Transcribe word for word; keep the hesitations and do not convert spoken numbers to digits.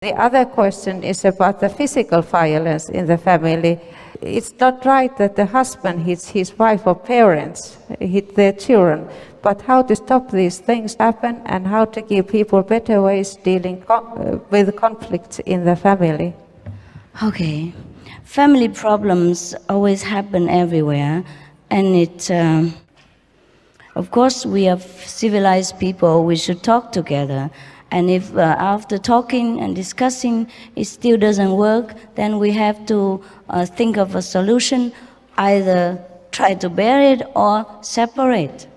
The other question is about the physical violence in the family. It's not right that the husband hits his wife or parents, hit their children, but how to stop these things happen and how to give people better ways dealing con with conflicts in the family. Okay, family problems always happen everywhere, and it, um, of course, we are civilized people, we should talk together. And if uh, after talking and discussing it still doesn't work, then we have to uh, think of a solution, either try to bear it or separate.